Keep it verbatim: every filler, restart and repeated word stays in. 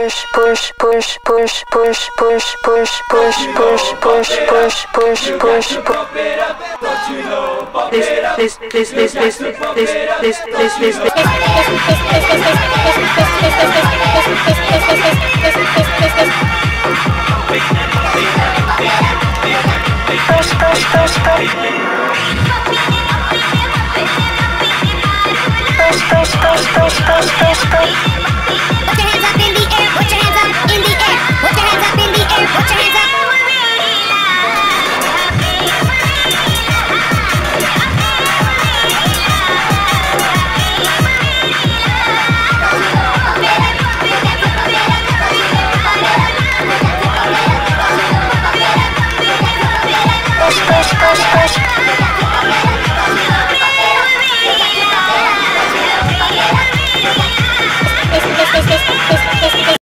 push, push, push, push, push, push, push, push, push, push, push, push, push, push. This, this, this, this, this, this, this, this, this, this. Push, push, push, push. Push, push, push, push, push, push, push. Put your hands up in the air, put your hands up in the air, put your hands up in the air, put your hands up. Push, push, push, push.